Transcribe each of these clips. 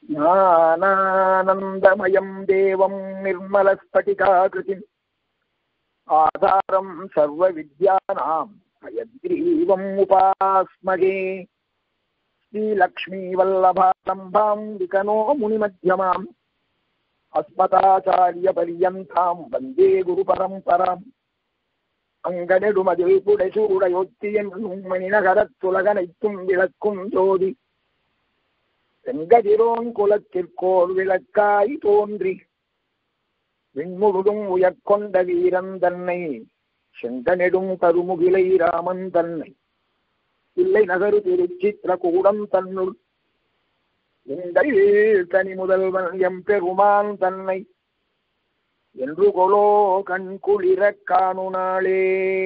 ஞானானந்தமயம் தேவம் நிர்மலஸ்படிகாகிருதிம் ஆதாரம் சர்வ வித்யானாம் ஹயக்ரீவம் உபாஸ்மகே ஸ்ரீலக்ஷ்மீ வல்லபாரம்பாம் விகனோ முனிமத்யமாம் அஸ்மதாச்சாரிய பரியந்தாம் வந்தே குரு பரம்பராம் அங்கனெடுமதில் புடைசூடையொத்தியன் மணிநகரத்துலகனைத்தும் விளக்கும் ஜோதி செங்கதிரோன் குலத்திற்கோர் விளக்காய் தோன்றி விண்முழுதும் உயர்கொண்ட வீரன் தன்னை செங்கனெடும் கருமுகிலை ராமன் தன்னை இல்லை நகரு திருச்சித்திரகூடம் தன்னுள் எங்கள் தனி முதல்வன் எம்பெருமான் தன்னை என்று கொலோ கண் குளிர காணுநாளே.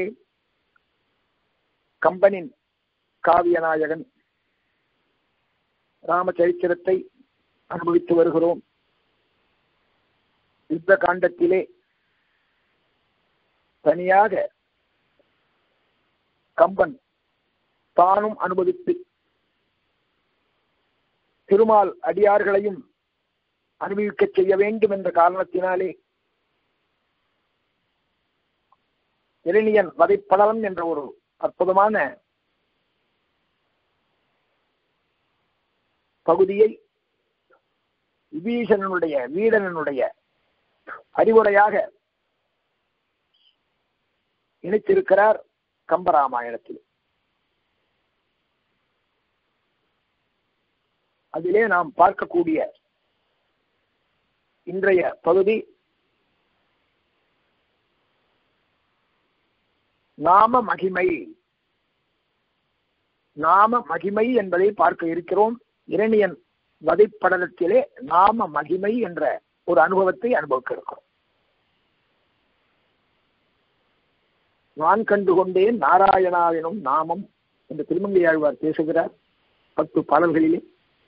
கம்பனின் காவியநாயகன் ராமச்சரித்திரத்தை அனுபவித்து வருகிறோம். யுத்த காண்டத்திலே தனியாக கம்பன் தானும் அனுபவித்து திருமால் அடியார்களையும் அனுபவிக்க செய்ய வேண்டும் என்ற காரணத்தினாலே இரணியன் வதைப்படலம் என்ற ஒரு அற்புதமான பகுதியை விபீஷணனுடைய வீடனுடைய அறிவுரையாக இணைத்திருக்கிறார் கம்பராமாயணத்தில். அதிலே நாம் பார்க்கக்கூடிய இன்றைய பகுதி நாம மகிமை. நாம மகிமை என்பதை பார்க்க இருக்கிறோம். இரணியன் வதைப்படலத்திலே நாம மகிமை என்ற ஒரு அனுபவத்தை அனுபவிக்க இருக்கிறோம். நான் கண்டுகொண்டேன் நாராயணாவினும் நாமம் என்று திருமங்கையாழ்வார் பேசுகிறார் 10 பாடல்களிலே.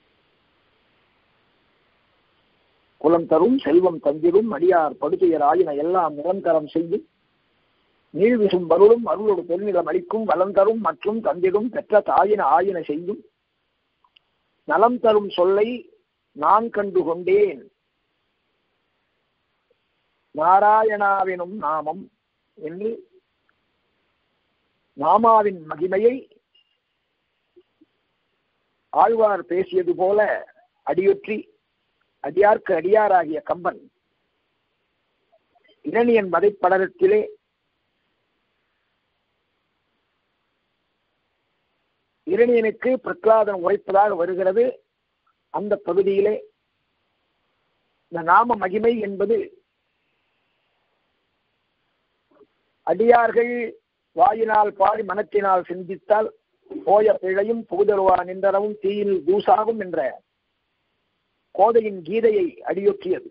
குலம் தரும் செல்வம் தந்திரும் அடியார் படுத்துயர் ஆயின எல்லாம் நிரந்தரம் செய்யும் நீழ்விசும் வருளும் அருளோடு பெருநிலம் அளிக்கும் வளம் தரும் மற்றும் தந்திடும் பெற்ற தாயின ஆயின செய்யும் நலம் தரும் சொல்லை நான் கண்டுகொண்டேன் நாராயணாவினும் நாமம் என்று நாமாவின் மகிமையை ஆழ்வார் பேசியது போல அடியொற்றி அடியார்க்கு அடியாராகிய கம்பன் இரணியன் வதைப்படலத்திலே இரணியனுக்கு பிரகலாதன் உரைப்பதாக வருகிறது. அந்த பகுதியிலே இந்த நாம மகிமை என்பது அடியார்கள் வாயினால் பாடி மனத்தினால் சிந்தித்தால் போய பிழையும் புகுதருவா நின்றனவும் தீயில் தூசாகும் என்ற கோதையின் கீதையை அடியொற்றியது.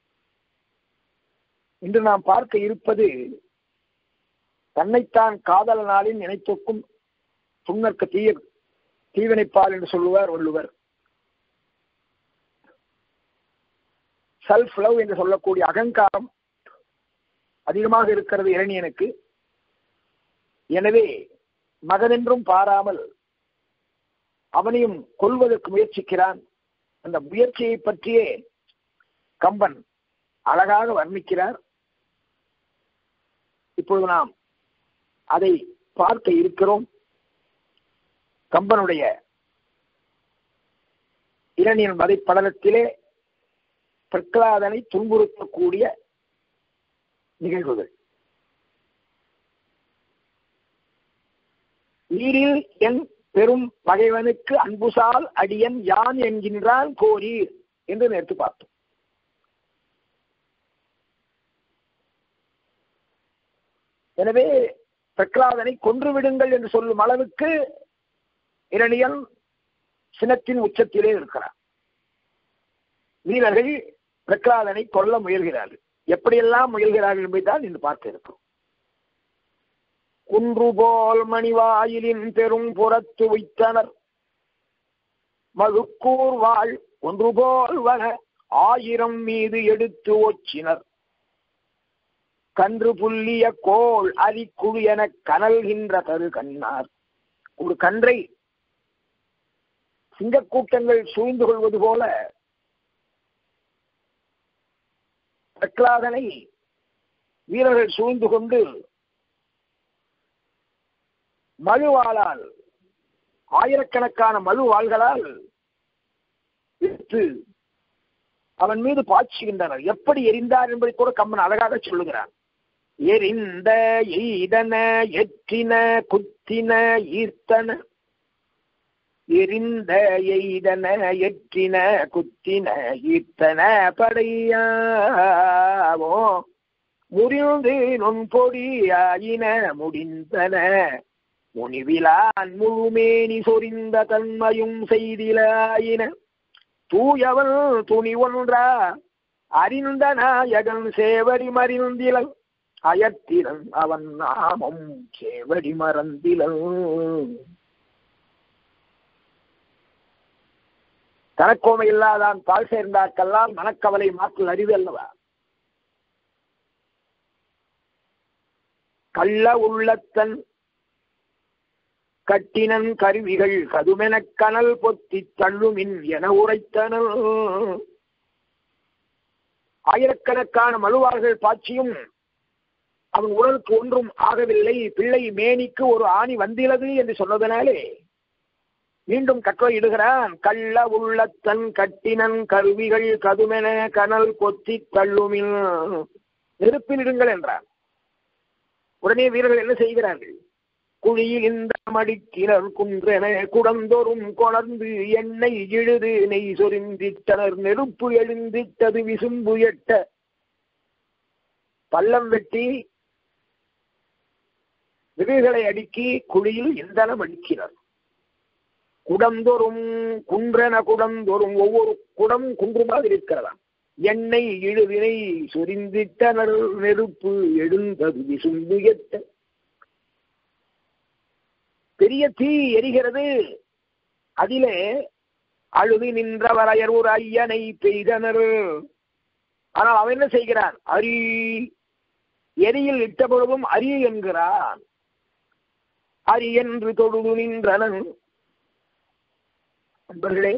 இன்று நாம் பார்க்க இருப்பது தன்னைத்தான் காதலனாலின் நினைத்தொக்கும் துண்ணற்க தீவினைப்பால் என்று சொல்லுவார் வள்ளுவர். செல்ஃப் லவ் என்று சொல்லக்கூடிய அகங்காரம் அதிகமாக இருக்கிறது இரணியனுக்கு. எனவே மகனென்றும் பாராமல் அவனையும் கொல்வதற்கு முயற்சிக்கிறான். அந்த முயற்சியை பற்றியே கம்பன் அழகாக வர்ணிக்கிறார். இப்பொழுது நாம் அதை பார்க்க இருக்கிறோம். கம்பனுடைய இரணியன் வதைப்படலத்திலே பிரகலாதனை துன்புறுத்தக்கூடிய நிகழ்வுகள். நீரில் என் பெரும் பகைவனுக்கு அன்புசால் அடியன் யான் என்கின்றான் கோரீர் என்று நேர்த்து பார்த்தோம். எனவே பிரகலாதனை கொன்று விடுங்கள் என்று சொல்லும் அளவுக்கு இரணியன் சினத்தின் உச்சத்திலே இருக்கிறார். வீரர்கள் பிரகலாதனை கொல்ல முயல்கிறார்கள். எப்படியெல்லாம் முயல்கிறார்கள் என்பதைத்தான் இன்று பார்க்க இருக்கிறோம். குன்றுபோல் மணிவாயிலின் பெரும் புறத்து வைத்தனர் மழுக்கூர் வாழ் ஒன்றுபோல் வர 1000 மீது எடுத்து ஒச்சினர் கன்று புல்லிய கோள் அரிக்குழு என கனல்கின்ற தரு கண்ணார். ஒரு கன்றை சிங்கக்கூட்டங்கள் சூழ்ந்து கொள்வது போல பிரகலாதனை வீரர்கள் சூழ்ந்து கொண்டு மழுவாளால், ஆயிரக்கணக்கான மழுவாள்களால் இழுத்து அவன் மீது பாய்ச்சுகின்றனர். எப்படி எரிந்தார் என்பதை கூட கம்பன் அழகாக சொல்லுகிறான். எரிந்த எய்தன எற்றின குத்தின ஈர்த்தன, எரிந்த எய்தன எற்றின குத்தின ஈர்த்தன படையாவோ, முறிந்து நுண்பொடியாயின முடிந்தன, முனிவிலான் முழுமேனி சொரிந்த தன்மையும் செய்திலாயின, தூயவன் துணி ஒன்றா அறிந்த நாயகன் சேவடி மறிந்திலன், அயத்திரன் அவன் நாமம் சேவடி மறந்திலன். தனக்கோமை இல்லாதான் பால் சேர்ந்தார்க்கெல்லாம் மனக்கவலை மாற்றல் அறிவு அல்லவா? கள்ள உள்ளத்தன் கட்டினன் கருவிகள் கதுமெனக் கனல் பொத்தி தள்ளுமின் என உரைத்தனல். ஆயிரக்கணக்கான மழுவார்கள் பாய்ச்சியும் அவன் உடலுக்கு ஒன்றும் ஆகவில்லை. பிள்ளை மேனிக்கு ஒரு ஆணி வந்திலது என்று சொன்னதனாலே மீண்டும் கட்டளை இடுகிறான். கள்ள உள்ளத்தன் கட்டினன் கருவிகள் கதுமென கனல் பொத்தி தள்ளுமின், நெருப்பில் இடுங்கள் என்றான். உடனே வீரர்கள் என்ன செய்கிறார்கள்? குழியில் இந்த மடிக்கினர் குன்றென குடந்தோறும் கொணர்ந்து எண்ணெய் இழுது நெய் சொரிந்திட்டனர், நெருப்பு எழுந்திட்டது விசும்பு எட்ட, பள்ளம் வெட்டி விதைகளை அடுக்கி குழியில் இந்தனம் அடிக்கிறார். குடந்தோறும் குன்றென குடந்தோறும், ஒவ்வொரு குடம் குன்றுமாக இருக்கிறதா. எண்ணெய் இழுவினை சொரிந்திட்டனர், நெருப்பு எழுந்தது விசும்பு எட்ட, பெரிய தீ எரிகிறது. அதிலே அழுது நின்றவரையர் ஒரு ஐயனை பெய்தனர். ஆனால் அவன் என்ன செய்கிறான்? அரி, எரியில் இட்ட பொழுதும் அரி என்கிறான். அரி என்று தொழுது நின்றனன். நண்பர்களே,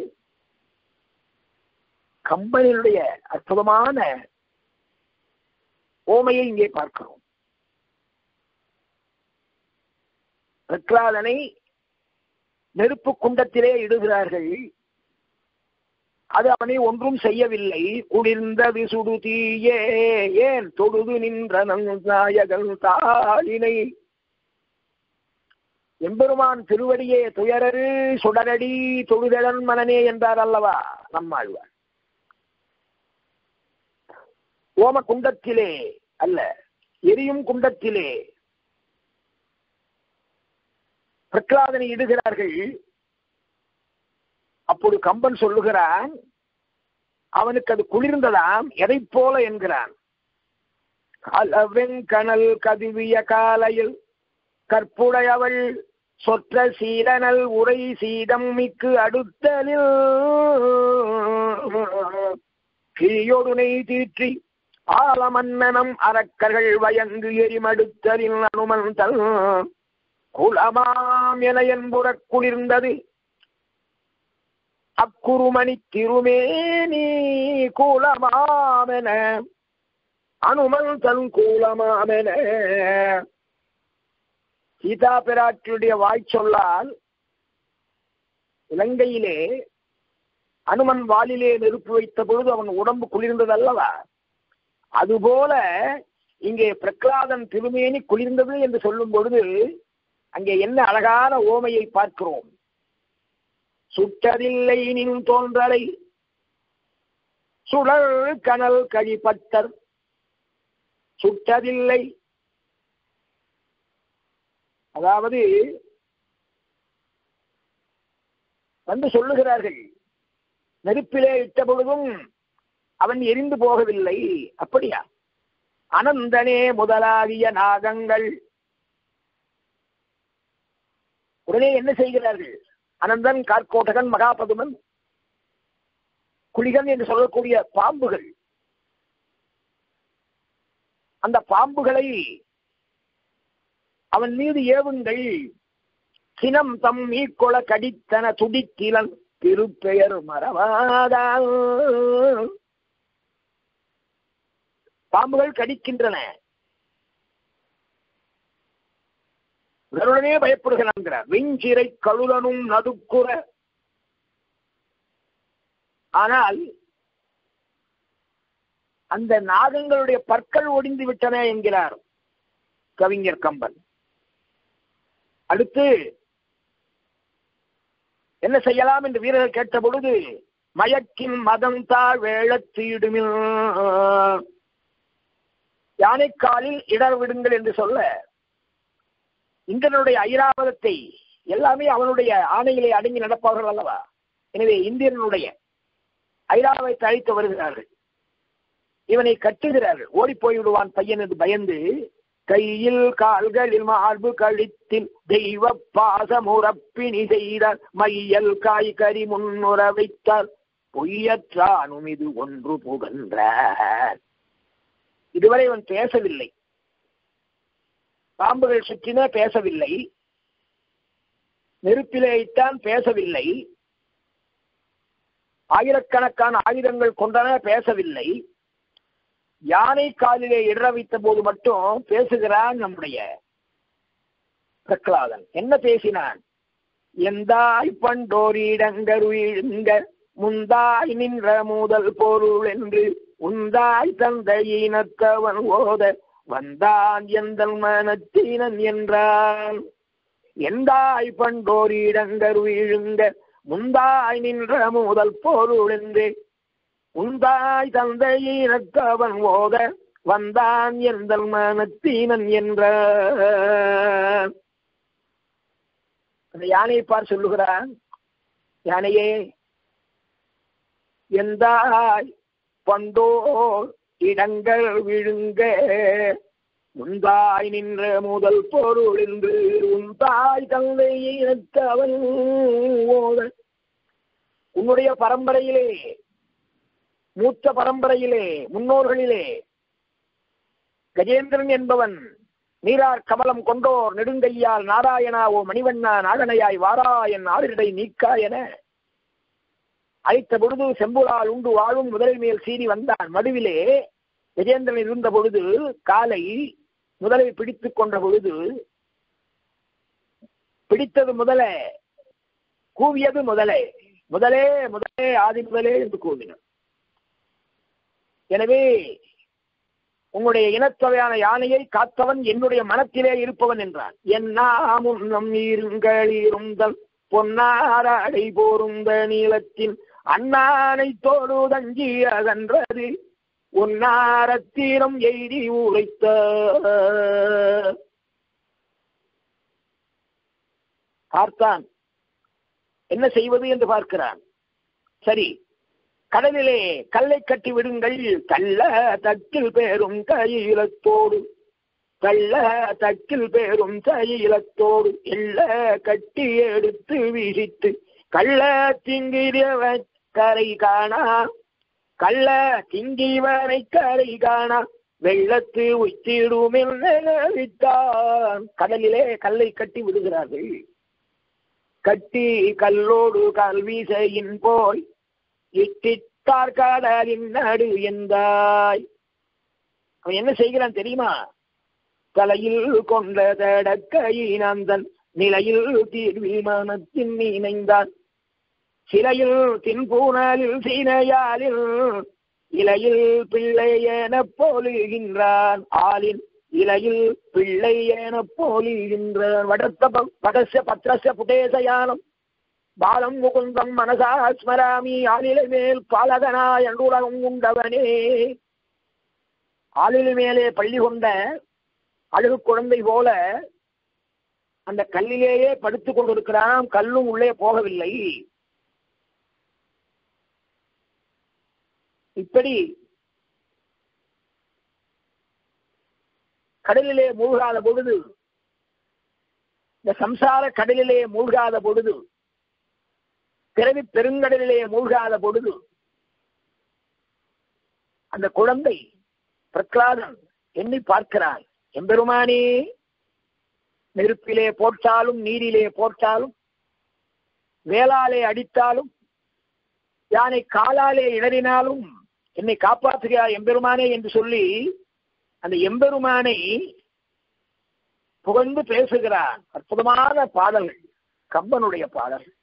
கம்பனினுடைய அற்புதமான ஓமையை இங்கே பார்க்கிறோம். பிரகலாதனை நெருப்பு குண்டத்திலே இடுகிறார்கள். அது அவனை ஒன்றும் செய்யவில்லை. குளிர்ந்தது சுடு தீயே ஏன் தொழுது நின்ற நாயகன் தாளினை, எம்பெருமான் திருவடியே துயரரு சுடரடி தொழுதழன் மனனே என்றார் அல்லவா நம்மாழ்வார். ஓம குண்டத்திலே அல்ல, எரியும் குண்டத்திலே பிரகலாதனை இடுகிறார்கள். அப்போது கம்பன் சொல்லுகிறான், அவனுக்கு அது குளிர்ந்ததாம். எதை போல என்கிறான்? அளவெங்கனல் கதுவிய காலையில் கற்புடையவள் சொற்ற சீரனல் உரை சீதம் மிக்கு அடுத்தலில் கிழியொடுனை தீற்றி ஆலமன்னனம் அரக்கர்கள் வயங்கு எரிமடுத்தலில் அனுமந்தல் குலமாம் என என்புறக் குளிர்ந்தது அக்குருமணி திருமேனி கூலமாமென அனுமந்தன் கூலமாமென. சீதா பிராட்டியுடைய வாய்ச்சொல்லால் இலங்கையிலே அனுமன் வாலிலே நெருப்பு வைத்த பொழுது அவன் உடம்பு குளிர்ந்தது அல்லவா? அதுபோல இங்கே பிரகலாதன் திருமேனி குளிர்ந்தது என்று சொல்லும் பொழுது அங்கே என்ன அழகான ஓமையை பார்க்கிறோம். சுட்டதில்லை நின் தோன்றலை சுடர் கனல் கழிப்பட்டர், சுட்டதில்லை, அதாவது வந்து சொல்லுகிறார்கள், நெருப்பிலே இட்ட பொழுதும் அவன் எரிந்து போகவில்லை. அப்படியா? அனந்தனே முதலாகிய நாகங்கள் உடனே என்ன செய்கிறார்கள்? அனந்தன், கார்கோட்டகன், மகாபதுமன், குளிகன் என்று சொல்லக்கூடிய பாம்புகள், அந்த பாம்புகளை அவன் மீது ஏவுங்கள். சினம் தம் மீக்கொள கடித்தன துடித்திலன் திருப்பெயர் மறவாதான். பாம்புகள் கடிக்கின்றன. கருடனே பயப்படுகிறான். வெஞ்சிறை கழுலனும் நடுக்குற. ஆனால் அந்த நாகங்களுடைய பற்கள் ஒடிந்து விட்டன என்கிறார் கவிஞர் கம்பன். அடுத்து என்ன செய்யலாம் என்று வீரர்கள் கேட்ட பொழுது, மயக்கின் மதம் தாழ் வேளத்தீடுமில், யானைக்காலில் இடர் விடுங்கள் என்று சொல்ல, இந்திரனுடைய ஐராவதத்தை எல்லாமே அவனுடைய ஆணையிலே அடங்கி நடப்பவர்கள் அல்லவா. எனவே இந்திரனுடைய ஐராவதத்தை அழைத்து வருகிறார்கள். இவனை கட்டுகிறார்கள். ஓடி போய்விடுவான் பையன் என்று பயந்து, கையில் கால்களில் மார்பு கழித்தில் தெய்வ பாசமுறப்பினி செய்தார், மையல் காய்கறி முன்னுற வைத்தார், பொய்யற்றானும் இது ஒன்று புகன்றார். இதுவரை அவன் பேசவில்லை. பாம்புகள் சுற்றின பேசவில்லை. நெருப்பிலே இட்டான் பேசவில்லை. ஆயிரக்கணக்கான ஆயுதங்கள் கொண்டன பேசவில்லை. யானை காலிலே இடற வைத்த போது மட்டும் பேசுகிறான் நம்முடைய பிரகலாதன். என்ன பேசினான்? எந்தாய் பண்டோரிடங்கருங்க முந்தாய் நின்ற முதல் பொருள் என்று உந்தாய் தந்தையினத்தவன் ஓத வந்தான் எந்தல் மனத்தினன் என்றான். எந்தாய் பண்டோரிடங்கருங்க முந்தாய் நின்ற முதல் பொருள் என்று உந்தாய் தந்தையினத்தவன் ஓத வந்தான் எந்தல் மனத்தினன் என்றான். அந்த யானையை பார் சொல்லுகிறான், யானையே எந்தாய் பண்டோர் இடங்கள் விழுங்க முந்தாய் நின்ற முதல் பொருள் என்று உந்தாய் தந்தையினத்தவன் ஓத. உன்னுடைய பரம்பரையிலே, மூத்த பரம்பரையிலே, முன்னோர்களிலே கஜேந்திரன் என்பவன் நீரார் கமலம் கொண்டோர் நெடுங்கையால் நாராயணா ஓ மணிவண்ணா நாகனையாய் வாராயன் ஆறிடை நீக்கா என அழைத்த பொழுது செம்புலால் உண்டு வாழும் முதலை மேல் சீறி வந்தான். மடுவிலே கஜேந்திரன் இருந்த பொழுது காலை முதலை பிடித்துக் கொண்ட பொழுது, பிடித்தது முதலே, கூவியது முதலே, முதலே முதலே ஆதி முதலே என்று கூவினார். எனவே உங்களுடைய இனத்தொகையான யானையை காத்தவன் என்னுடைய மனத்திலே இருப்பவன் என்றான். என்னாமுன்னம் இருந்தல் பொன்னாராடை போருந்த நீளத்தின் அண்ணானை தோடு தஞ்சி அகன்றது உன்னாரத்தீரம் எய்தி உரைத்த. பார்த்தான், என்ன செய்வது என்று பார்க்கிறான். சரி, கடலிலே கல்லை கட்டி விடுங்கள், கள்ள தக்கில் பேரும் கையிலத்தோடு, கள்ள தக்கில் பேரும் கையிலத்தோடு எல்ல கட்டி எடுத்து வீசித்து கள்ள திங்கியவ கரை காணா, கள்ள திங்கியவனை கரை காணா வெள்ளத்து உய்த்திடும் விட்டான். கடலிலே கல்லை கட்டி விடுகிறார்கள். கட்டி கல்லோடு கல்வீசையின் போய் இட்டித்தார் கடலின் நடு என்றாய். அவன் என்ன செய்கிறான் தெரியுமா? தலையில் கொண்ட தடக்கையினந்தன் நிலையில் தீர்விமானத்தின் இணைந்தான். சிலையில் தின்பூனலில் சீனையாலில் இலையில் பிள்ளை என போலுகின்றான். ஆளின் இலையில் பிள்ளை என போலுகின்றான். வடச பத்ரச புடேசயானம் பாலம் முகுந்தம் மனசா ஸ்மராமி. ஆளிலை மேல் பாலகனா என்று உலகம் உண்டவனே. ஆளிலை மேலே பள்ளி கொண்ட அழகு குழந்தை போல அந்த கல்லிலேயே படுத்துக் கொண்டிருக்கிறான். கல்லும் உள்ளே போகவில்லை. இப்படி கடலிலே மூழ்காத பொழுது, இந்த சம்சார கடலிலே மூழ்காத பொழுது, பிறவி பெருங்கடலிலே மூழ்காத பொழுது, அந்த குழந்தை பிரகலாதன் எண்ணி பார்க்கிறான். எம்பெருமானே, நெருப்பிலே போட்டாலும் நீரிலே போட்டாலும் வேளாலே அடித்தாலும் யானை காலாலே இடறினாலும் என்னை காப்பாற்றுகிறார் எம்பெருமானே என்று சொல்லி அந்த எம்பெருமானை புகழ்ந்து பேசுகிறான். அற்புதமான பாடல்கள், கம்பனுடைய பாடல்கள்.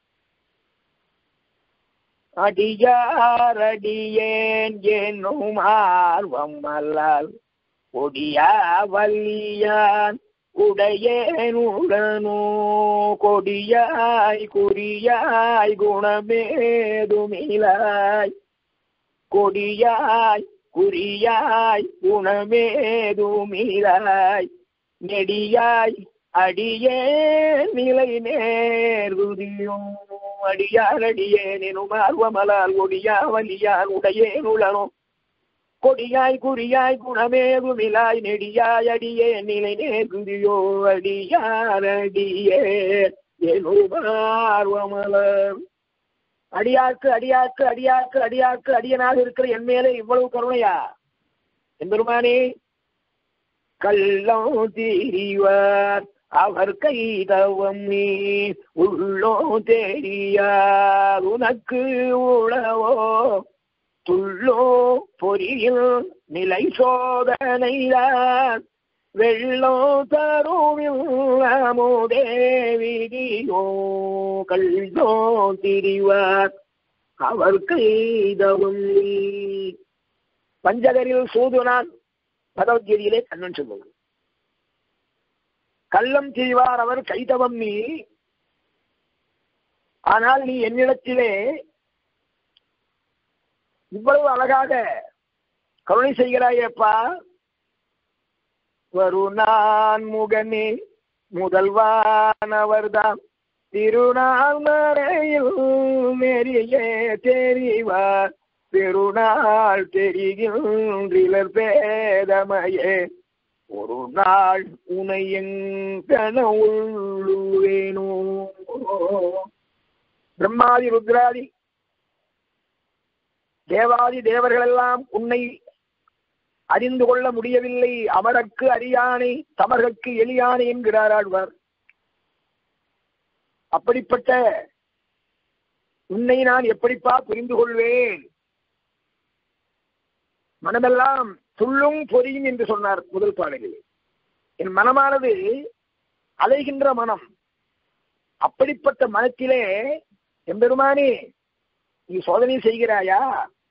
அடியாரடியேன் என்னும் ஆர்வம் அல்லால் கொடியா வல்லியான் உடையேனுடனோ கொடியாய் குறியாய் குணமேதுமிலாய் கொடியாய் குறியாய் குணமேதுமிலாய் நெடியாய் அடியே நிலை நேர்குதியும் அடியார் அடியேன் எனும் ஆர்வமலால் கொடியா வலியான் உடையேனுடனோ கொடியாய் குறியாய் குணமேதுமிலாய் நெடியாய் அடியே நிலை நேர்குதியோ அடியார் அடியே எனும் ஆர்வமலர். அடியார்க்கு அடியார்க்கு அடியார்க்கு அடியார்க்கு அடியனாக இருக்கிற என் மேலே இவ்வளவு கருணையா எம்பெருமானே? கள்ளம் தீரிவார் அவர் கைதவம் நீ உள்ளோ தெரியார் உனக்கு உளவோ துள்ளோ பொறியில் நிலை சோதனைதான் வெள்ளோ தருவில் அமுதேவிதியோ கள்ளோ திரிவார் அவர் கைதவம் நீ. பஞ்சகரில் சூதுனான் பகவத்கீதையிலே கண்ணன் சொல்லுவது. கள்ளம் திரிவார் அவர் கைதவம் நீ, ஆனால் நீ என்னிடத்திலே இவ்வளவு அழகாக கருணை செய்கிறாயப்பா. வருணான் முகனே முதல்வானவர்தாம் திருநாள் மறையில் நெறியே தெரிவார் பெருநாள் தெரிகின்றனர் பேதமையே ஒரு நாள் உனை எங்கனவுள்ளுவேனோ. பிரம்மாதி ருத்ராதி தேவாதி தேவர்கள் எல்லாம் உன்னை அறிந்து கொள்ள முடியவில்லை. அமரக்கு அறியானை தமர்கற்கு எளியானை என்கிறார் ஆழ்வார். அப்படிப்பட்ட உன்னை நான் எப்படிப்பா புரிந்து கொள்வேன்? மனமெல்லாம் துள்ளும் பொரியும் என்று சொன்னார் முதல் பாடலில். என் மனமானது அலைகின்ற மனம். அப்படிப்பட்ட மனத்திலே எம்பெருமானே நீ சோதனை செய்கிறாயா?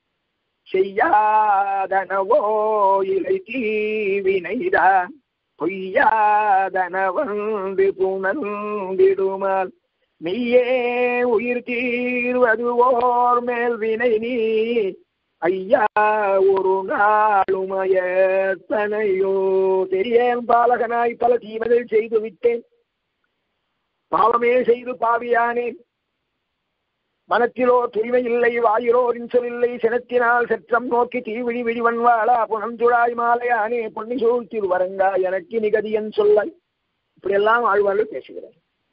செய்யாதனவோ இலை தீவினைதான் பொய்யாதனவந்து புணர்ந்திடுமால் மெய்யே உயிர் தீர்வதுவோர் மேல் வினை நீ ஐயா ஒரு நாளுமயத்தனையோ. தெரியேன் பாலகனாய் பல தீமைகள் செய்து விட்டேன், பாவமே செய்து பாவியானேன். மனத்திலோ தூய்மை இல்லை, வாயிரோரின் சொலில்லை, சினத்தினால் செற்றம் நோக்கி தீவிழி விழிவன்வாளா புனந்துழாய் மாலையானே பொன்னி சூழ்த்தில் வரங்கா எனக்கு நிகதியன் சொல்லாய். இப்படியெல்லாம் ஆழ்வார்கள் பேசுகிறார்.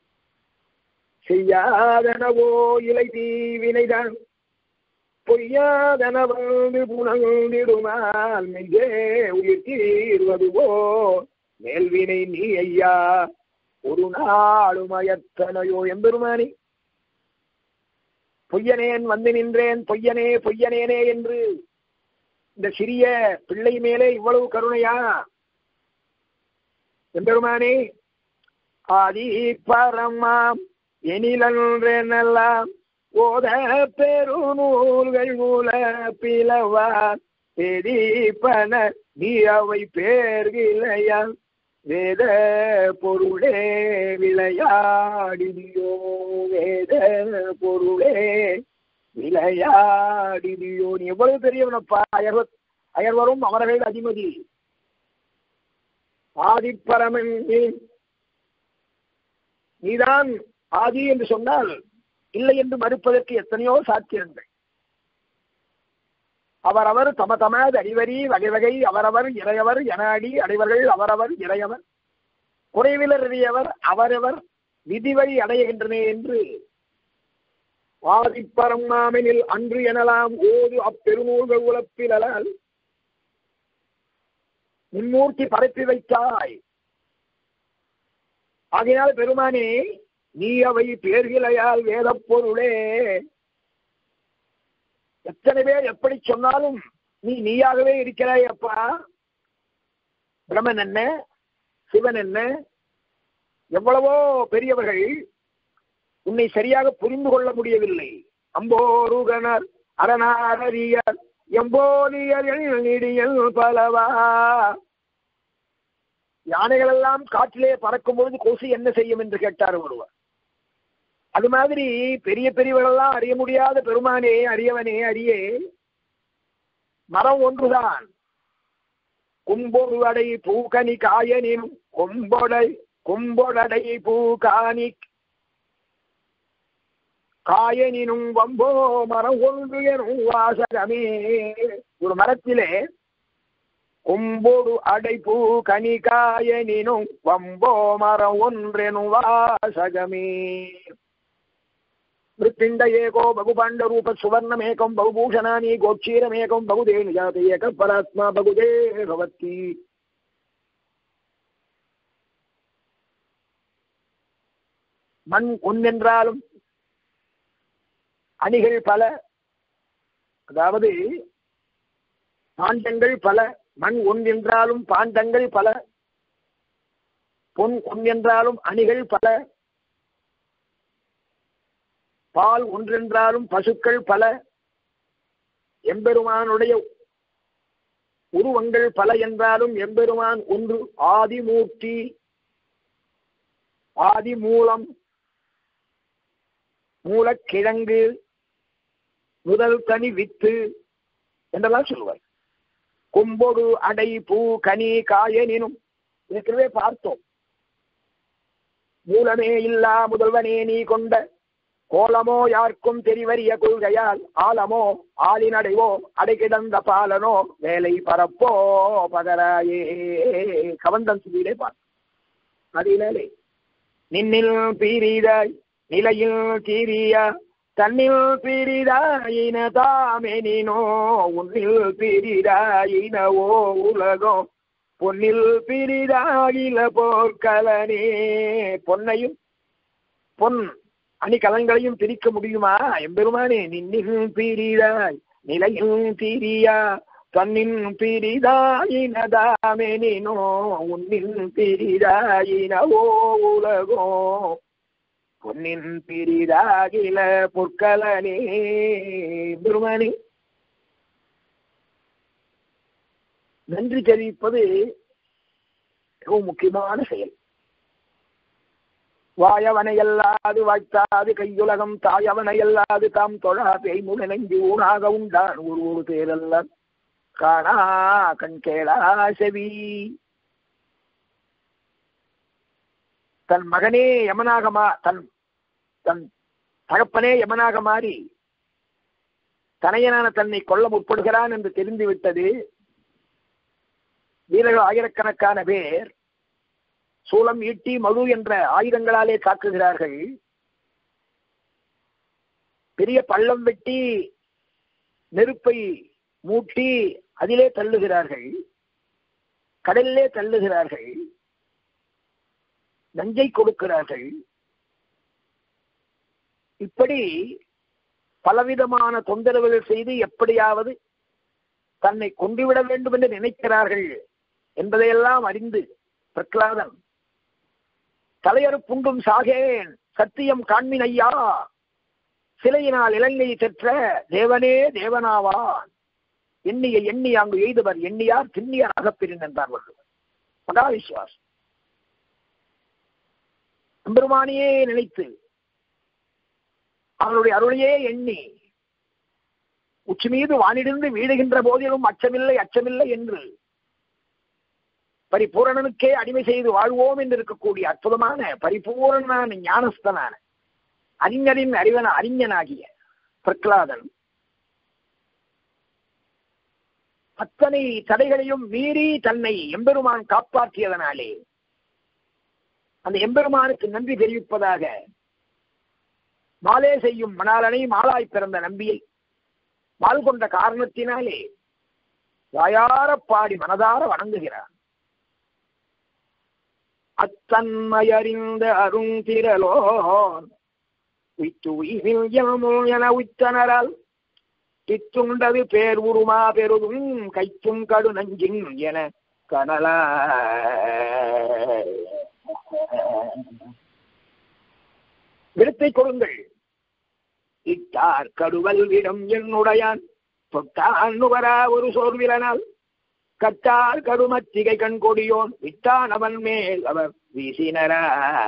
செய்யாதனவோ இலை தீவினைதான் பொய்யாதனவந்து புனந்திடுமால் மெய்யே உயிர் தீர்வதுவோ மேல்வினை நீ ஐயா ஒரு நாளுமயத்தனையோ. எம்பெருமானி பொய்யனேன் வந்து நின்றேன், பொய்யனே பொய்யனேனே என்று இந்த சிறிய பிள்ளை மேலே இவ்வளவு கருணையா எம்பெருமானே? ஆதி பரமாம் எனிலென்றெல்லாம் ஓத பெருநூல்கள் மூல பிளவார் பெரிப்பன நீ அவை பேர்கிளையா வேத பொருளே விளையாடியோ வேத பொருளே விளையாடியோ. நீ எவ்வளவு பெரியவனப்பா! அயர்வரும் அமரர்கள் அதிமதி ஆதிப்பரமன் நீதான் ஆதி என்று சொன்னால் இல்லை என்று மறுப்பதற்கு எத்தனையோ சாத்தியங்கள். அவரவர் தம தமது அடிவரி வகை வகை அவரவர் இறையவர் என அடி அடைவர்கள் அவரவர் இறையவர் குறைவிலர் அறியவர் அவரவர் விதிவழி அடைகின்றனே என்று வாதிப்பரம்மாமெனில் அன்று எனலாம் ஓது அப்பெருநூல்கள் உலப்பிலால் மும்மூர்த்தி பரப்பி வைத்தாய். ஆகையால் பெருமானே நீ அவை பேர்கிளையால் வேத பொருளே. எத்தனை பேர் எப்படி சொன்னாலும் நீ நீயாகவே இருக்கிறாய் அப்பா. பிரம்மன் என்ன, சிவன் என்ன, எவ்வளவோ பெரியவர்கள் உன்னை சரியாக புரிந்து கொள்ள முடியவில்லை. அம்போருகனர் அரணாரியர் எம்போலியர் நீடியல் பலவா. யானைகள் எல்லாம் காற்றிலே பறக்கும் பொழுது கொசு என்ன செய்யும் என்று கேட்டார் ஒருவர். அது மாதிரி பெரிய பெரியவர்களெல்லாம் அறிய முடியாத பெருமானே, அறியவனே, அறியே, மரம் ஒன்றுதான். கும்பொரு அடை பூக்கனி காயனின் கும்பொடடை பூகானி காயனினும் வம்போ மரம் ஒன்று எனும் வாசகமே. ஒரு மரத்திலே கும்போடு அடைப்பூ கனி காயனினும் வம்போ மரம் ஒன்றெனும் வாசகமே. மிருத்பிண்டயேகோ பகுபாண்டரூப சுவர்ணமேகம் பகுபூஷணானி கோட்சீரமேகம் பகுதே நிஜாத ஏக பராத்மா பகுதே பவதி. மண் ஒன்றென்றாலும் அணிகள் பல, அதாவது பாண்டங்கள் பல. மண் ஒன்றென்றாலும் பாண்டங்கள் பல, பொன் ஒன்றென்றாலும் அணிகள் பல, பால் ஒன்றென்றாலும் பசுக்கள் பல, எம்பெருமானுடைய உருவங்கள் பல என்றாலும் எம்பெருமான் ஒன்று. ஆதிமூர்த்தி, ஆதி மூலம், மூலக்கிழங்கு, முதல் கனி வித்து என்றெல்லாம் சொல்லுவார். கும்பொடு அடை பூ கனி காயனினும் ஏற்கனவே பார்த்தோம். மூலமே இல்லா முதல்வனே நீ கொண்ட கோலமோ யாருக்கும் தெரிவறிய கொள்கையால் ஆலமோ ஆளினடைவோ அடை கிடந்த பாலனோ வேலை பரப்போ பகராயே. கவந்தன் சொல்லிலே பார்த்தோம். அதிலே நின்னில் பீரிதாய் நிலையில் தீரியா தன்னில் பிரிதாயின தாமெனினோ உன்னில் பிரிதாயினவோ உலகோ பொன்னில் பிரிதாயில போர்க்கலனே. பொன்னையும் பொன் அணிகலன்களையும் பிரிக்க முடியுமா எம்பெருமானே? நின்னில் பிரிதாய் நிலையில் தீரியா தன்னின் பிரிதாயினதாமெனினோ உன்னில் பிரிதாயினவோ உலகோ பொன்னின் பிரிதாகில பொற்கலனே. பெருமானே, நன்றி தெரிவிப்பது மிகவும் முக்கியமான செயல். வாயவனையல்லாது வாய்த்தாது கையுலகம் தாயவனையல்லாது தாம் தொழா பேய் முனங்கி ஊனாக உண்டான் ஒரு பேரல்ல காணா கண் கேளா செவி. தன் மகனே யமனாக தன் தகப்பனே யமனாக மாறி தனையனான தன்னை கொல்ல முற்படுகிறான் என்று தெரிந்துவிட்டது. வீரர்கள் ஆயிரக்கணக்கான பேர் சூலம் ஈட்டி மழு என்ற ஆயுதங்களாலே தாக்குகிறார்கள். பெரிய பள்ளம் வெட்டி நெருப்பை மூட்டி அதிலே தள்ளுகிறார்கள், கடலிலே தள்ளுகிறார்கள், நஞ்சை கொடுக்கிறார்கள். இப்படி பலவிதமான தொந்தரவுகள் செய்து எப்படியாவது தன்னை கொண்டுவிட வேண்டும் என்று நினைக்கிறார்கள் என்பதையெல்லாம் அறிந்து பிரகலாதன் தலையறுப்புண்டும் சாகேன் சத்தியம் காண்மின் ஐயா சிலையினால் இலங்கை பெற்ற தேவனே தேவனாவான் எண்ணிய எண்ணி அங்கு எய்தவர் எண்ணியார் திண்ணியார் அகப்பெறின் என்றார் வள்ளுவர். மகா விசுவாசம். எம்பெருமானியே நினைத்து அவனுடைய அருளையே எண்ணி உச்சி மீது வானிடிந்து வீடுகின்ற போதிலும் அச்சமில்லை அச்சமில்லை என்று பரிபூரணனுக்கே அடிமை செய்து வாழ்வோம் என்று இருக்கக்கூடிய அற்புதமான பரிபூரணமான ஞானஸ்தனான அறிஞரின் அறிஞனாகிய பிரகலாதன் அத்தனை தடைகளையும் மீறி தன்னை எம்பெருமான் காப்பாற்றியதனாலே அந்த எம்பெருமானுக்கு நன்றி தெரிவிப்பதாக மாலே செய்யும் மணாலனை மாலாய் பிறந்த நம்பியை மால் கொண்ட காரணத்தினாலே வாயார பாடி மனதார வணங்குகிறார். அத்தன்மையறிந்த அருந்திரலோன் என உய்த்தனரால் தித்துண்டது பேர் உருமா பெருதும் கைத்தும் கடு நஞ்சின் என கனலா விடத்தை கொடுங்கள். இட்டார் கடுவல் விடம் என்னுடையான் தொட்டான் நுகரா ஒரு சோர்விலனால் கட்டார் கடுமத்திகை கண் கொடியோன் விட்டான் அவன் மேல் அவர் வீசினரா.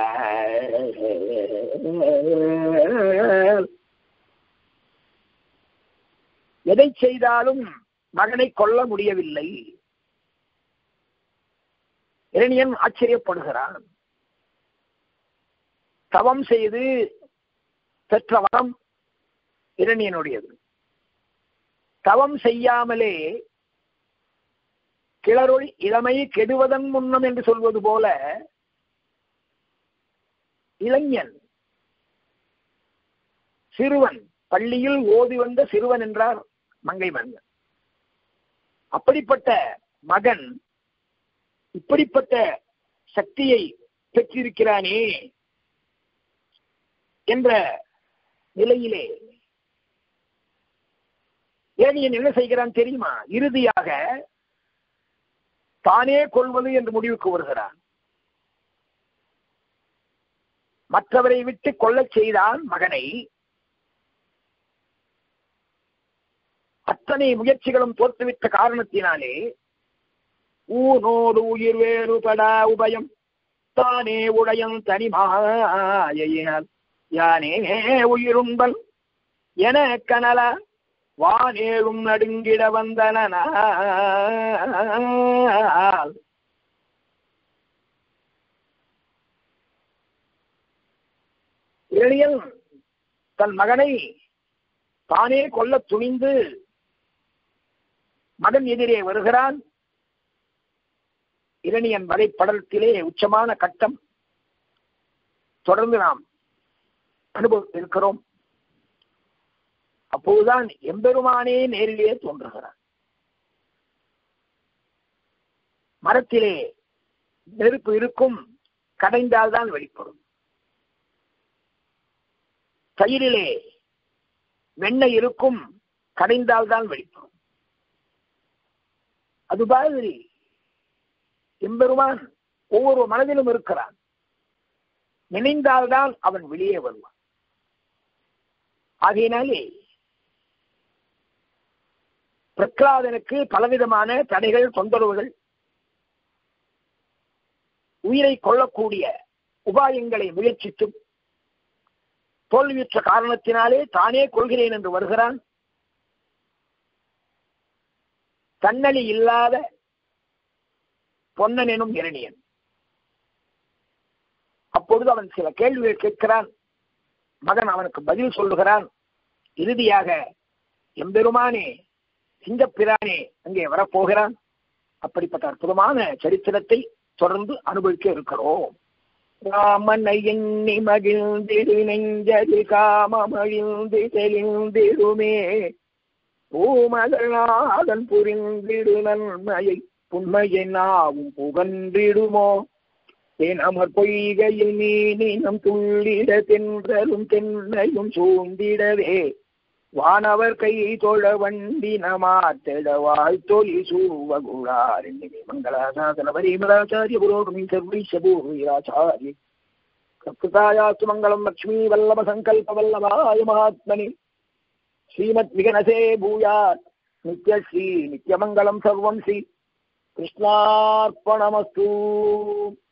எதை செய்தாலும் மகனை கொல்ல முடியவில்லை. இரணியன் ஆச்சரியப்படுகிறான். தவம் செய்து பெற்ற வரம் இரணியனுடையது. தவம் செய்யாமலே கிளறொளி இளமை கெடுவதன் முன்னம் என்று சொல்வது போல இளைஞன் சிறுவன் பள்ளியில் ஓதி வந்த சிறுவன் என்றார் மங்கை மன்னன். அப்படிப்பட்ட மகன் இப்படிப்பட்ட சக்தியை பெற்றிருக்கிறானே என்ற நிலையிலே இரணியன் என்ன செய்கிறான் தெரியுமா? இறுதியாக தானே கொள்வது என்று முடிவுக்கு வருகிறான். மற்றவரை விட்டு கொள்ளச் செய்தான் மகனை. அத்தனை முயற்சிகளும் தோற்றுவித்த காரணத்தினாலே ஊனோடு உயிர் வேறுபடா உபயம் தானே உடையம் தனிமாயினால் யானே உயிரும்பல் என கனல வானேழும் நடுங்கிட வந்தனால். இரணியன் தன் மகனை தானே கொல்ல துணிந்து மகன் எதிரே வருகிறான். இரணியன் வரைபடத்திலே உச்சமான கட்டம் தொடர்ந்து நாம் அனுபவித்திருக்கிறோம். அப்போதுதான் எம்பெருமானே நேரிலே தோன்றுகிறார். மரத்திலே நெருப்பு இருக்கும், கடைந்தால்தான் வெளிப்படும். தயிரிலே வெண்ணெய் இருக்கும், கடைந்தால்தான் வெளிப்படும். அது மாதிரி எம்பெருமான் ஒவ்வொரு மனதிலும் இருக்கிறான். நினைந்தால்தான் அவன் வெளியே வருவான். ஆகையினாலே பிரகலாதனுக்கு பலவிதமான தடைகள், தொந்தரவுகள், உயிரை கொள்ளக்கூடிய உபாயங்களை முயற்சித்தும் தோல்வியுற்ற காரணத்தினாலே தானே கொள்கிறேன் என்று வருகிறான். தன்னலி இல்லாத பொன்னன் எனும் இரணியன். அப்பொழுது அவன் சில கேள்விகள் கேட்கிறான். மகன் அவனுக்கு பதில் சொல்லுகிறான். இறுதியாக எம்பெருமானே சிங்கப்பிரானே அங்கே வரப்போகிறான். அப்படிப்பட்ட அற்புதமான சரித்திரத்தை தொடர்ந்து அனுபவிக்க இருக்கிறோம். ராமனை எண்ணி மகிழ்ந்திடு நெஞ்சது காமமழிந்து தெளிந்திடுமே பூமகநாதன் புரிந்திடு நன்மையை புன்மையை நாவும் புகன்றிடுமோ தேனமர் பொய்கையில் மீனினம் துள்ளிட தென்றலும் தென்னையும் சூழ்ந்திடவே வானவர் கை தொழ வண்டின மாத்திட வாழ்த்தொலி சூவகுழார் மங்களாசாசன பரிமராச்சாரிய புரோகமி சர்வைஷபூராச்சாரிய கர்த்தாயாஸ்து மங்களம் லக்ஷ்மீ வல்லப சங்கல்ப வல்லபாய மகாத்மனி ஸ்ரீமத் விகனசே பூயாத் நித்யஸ்ரீ நித்யமங்கலம் சர்வம் ஸ்ரீ கிருஷ்ணார்ப்பணமஸ்து.